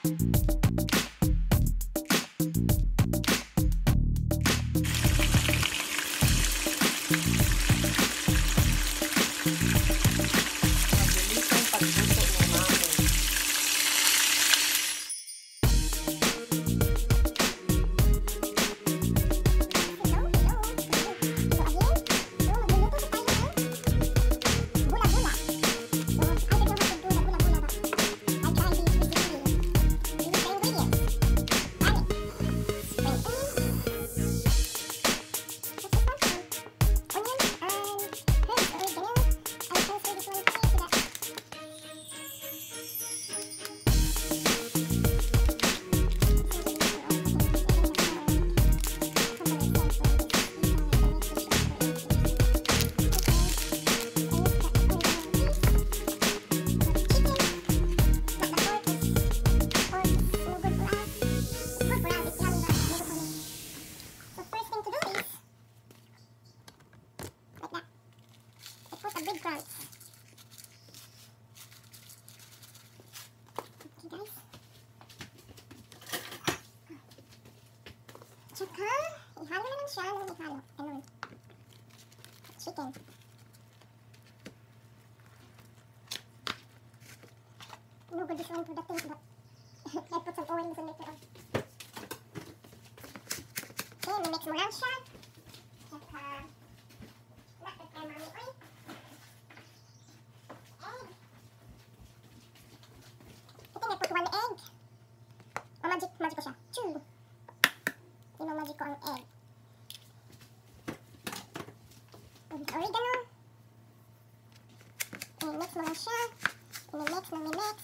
Tsaka, ihalo na lang siya ng ihalo. Ganun. Chicken. No good this one to the thing, but I put some oil in later on. Okay, mimix mo lang siya. Tsaka, lapit kay mami oil. Egg. I think I put 1 egg. Oh, magic ko siya. 2. Magic ko ang egg. And oregano. I-mix mo lang siya. I-mix na mimix.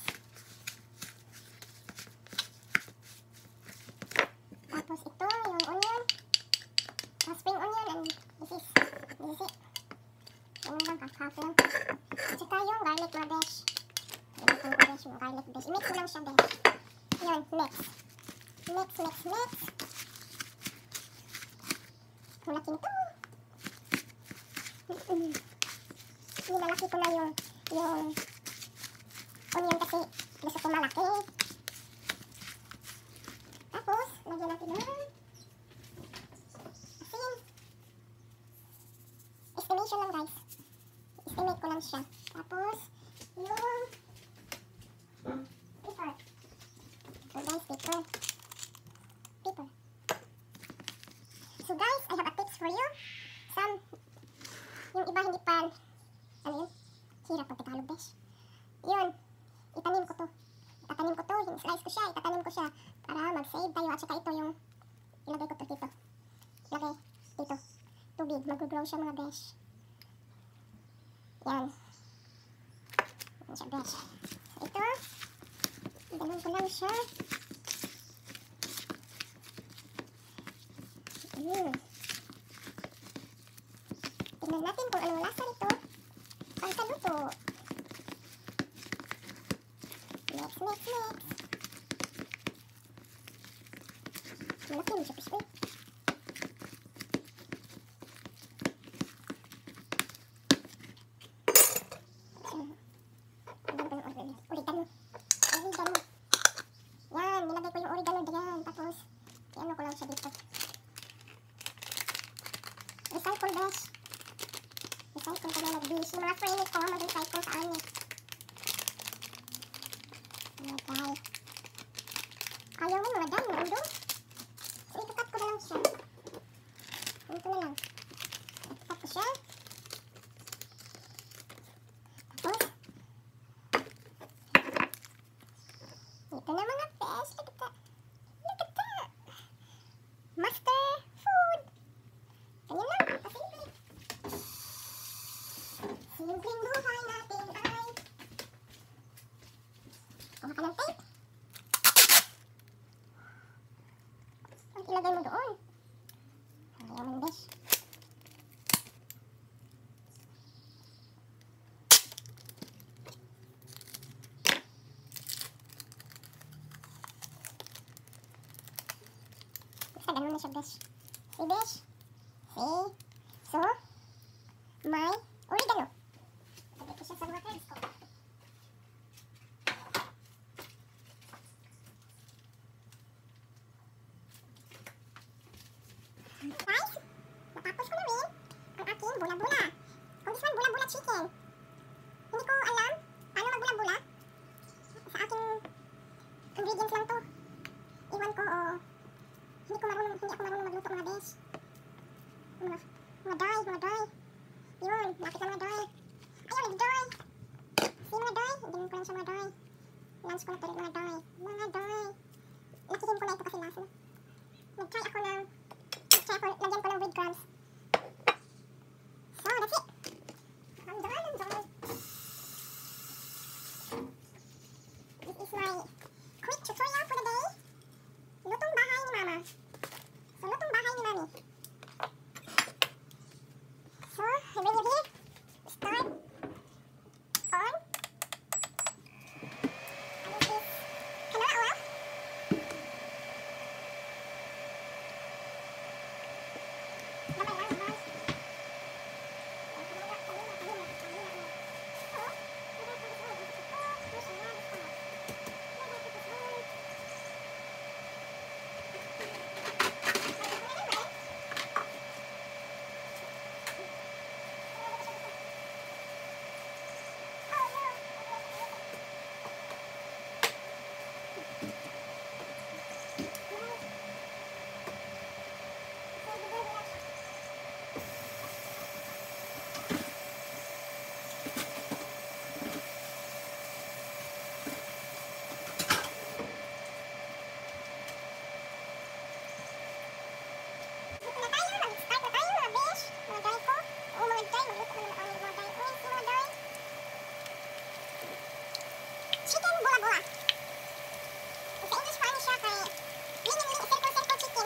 Tapos ito, yung onion. Spring onion and this is it. Ganun lang, half lang. Tsaka yung garlic mga besh. Yung garlic besh. I-mix mo lang siya besh. Yun, mix. Mix. Malaking to. Nilalaki ko na yung onion kasi gusto ko malaki. Tapos, lagyan natin ng asin. Estimation lang guys. Estimate ko lang siya. Tapos, yung pepper. So guys, pepper. So guys, I have a tips for you. Yung iba hindi pa, ano yun? Hirap pag Tagalog, besh. Yun, itanim ko to. Slice ko siya, itatanim ko siya para mag-save tayo. At saka ito yung, ilagay ko to dito. Ilagay dito. Tubig, mag-grow siya mga besh. Yan. Yan siya, besh. So ito, ganun ko lang siya. Tignan natin kung anong lasa nito pagkaluto. Mix. Malaki mo siya pispe. Oregano. Yan, nilagay ko yung oregano diyan. Tapos, i-ano ko lang siya dito. Recycle besh. Recycle ka na nag-dish. Yung mga friend ko, mag-recycle sa amin. Okay. Ayaw mo mga dami, undo. So, itukat ko na lang siya. Ito na lang. Itukat ko siya. Tapos, ito na mga besh. Look at that. Master food. Ganyan lang. Pasimple. Simpleng buhay natin ay kuha ka ng tape. At ilagay mo doon. Ayaw mo besh. Basta ganun na siya besh. See besh? See? So, may oregano. Lagay ko siya sa mga herbs ko. Inumin ko lang siya mga doy. Lunch ko na tulad mga doy. Mga doy. Nakikim ko na ito kasi last na. Nag-try ako, lagyan ko ng breadcrumbs. So, that's it. I'm done. This is my quick tutorial for the day. Lutong bahay ni Mama. So, lutong bahay ni Mami. So, I bring it here. Start on. I use this canola oil. Chicken bolabola. Sa English pa siya kay mini circle chicken.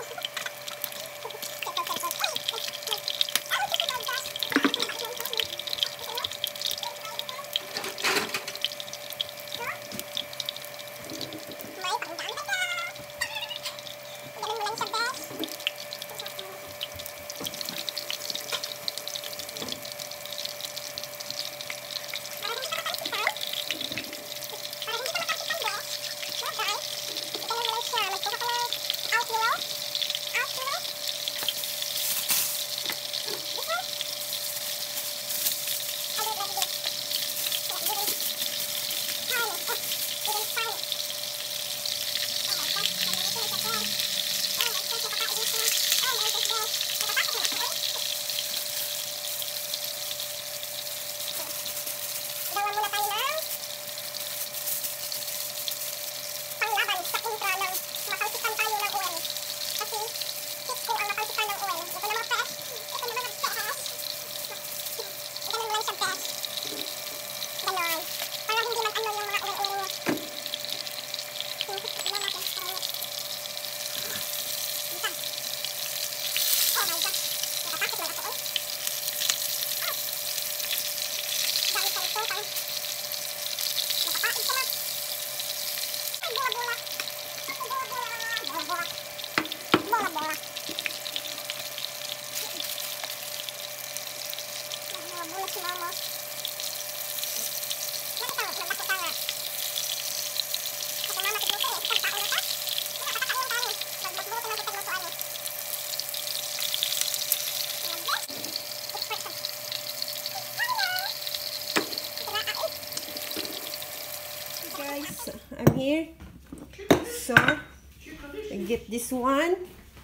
Guys, I'm here. So, I get this one.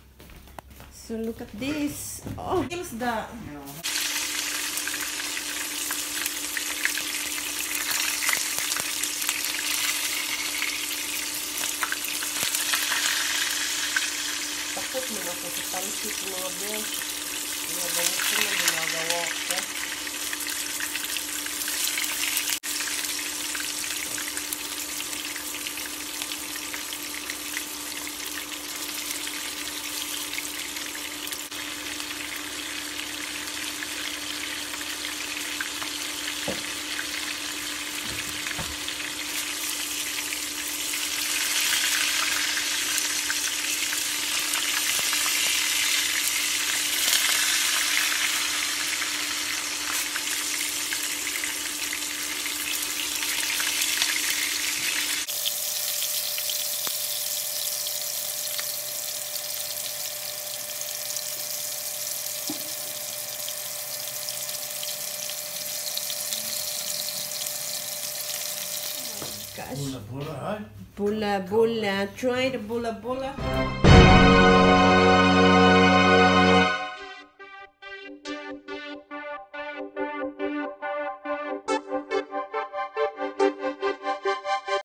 So look at this. Oh, here's the. Takot mo ako sa pansip mga bes. Mga ganito na ginagawa ko. Bolabola, huh? Bolabola. Try the bolabola.